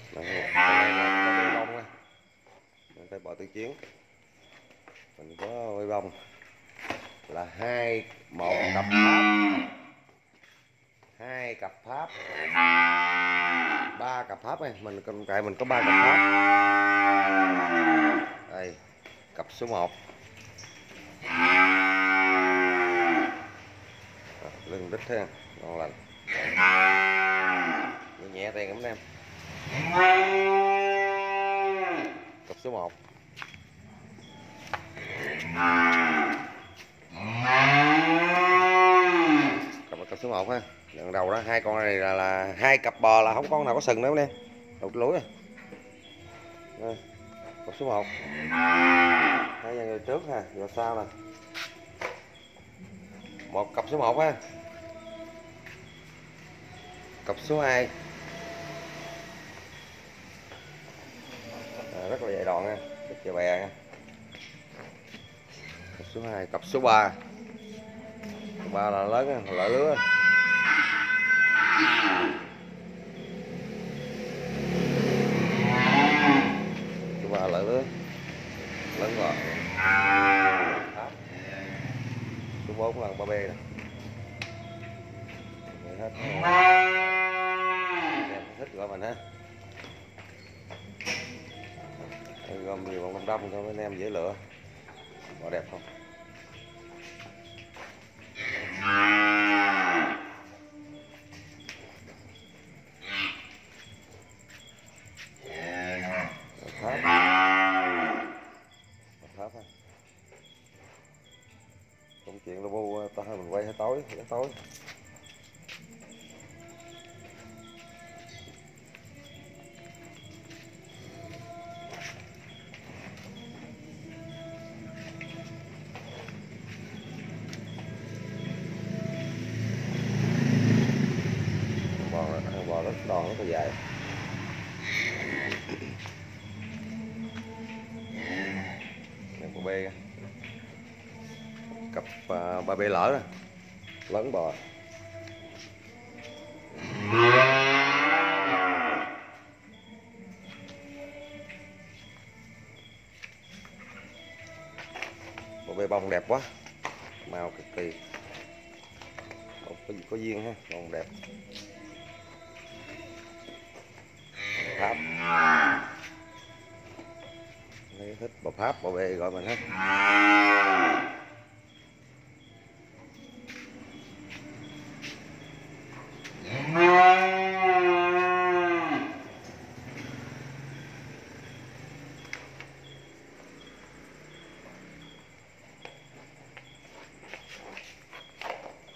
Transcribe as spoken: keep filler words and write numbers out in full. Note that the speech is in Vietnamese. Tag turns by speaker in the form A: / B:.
A: Đây, con này là có bê bông á, mình phải bỏ tự chiến. Mình có bê bông là hai một cặp pháp, hai cặp pháp, ba cặp pháp này, mình còn tại mình có ba cặp pháp. Đây, cặp số một. Lưng đít ha, ngon lành. Nhẹ tay lắm em. Cặp số một. Cặp cặp số một ha. Lần đầu đó hai con này là, là hai cặp bò là không con nào có sừng nữa em. Đầu lúa rồi. Đây, cặp số một. Hai người trước ha, giờ sau nè. Một cặp số một ha. Cặp số hai. À, rất là dày đòn nha, rất là bè nha. Cặp số hai, cặp số ba. Cặp ba là lớn nha, lợi lứa. Số ba lợi lứa. Lớn rồi. Số bốn là ba bê nè. Hết. Em thích gọi mình ha. Gom nhiều bằng đông cho anh em dễ lựa. Bỏ đẹp không? Tháp. Tháp ha. Công chuyện là bu ta hơi mình quay hơi tối, hơi tối. Bò rất đòn rất là dài. Này bò bê, cặp uh, ba bê lỡ nè, lớn bò. Bò bê bông đẹp quá, màu cực kỳ, có gì có duyên ha, bông đẹp. Pháp, thích bò Pháp bò bê gọi mình hết.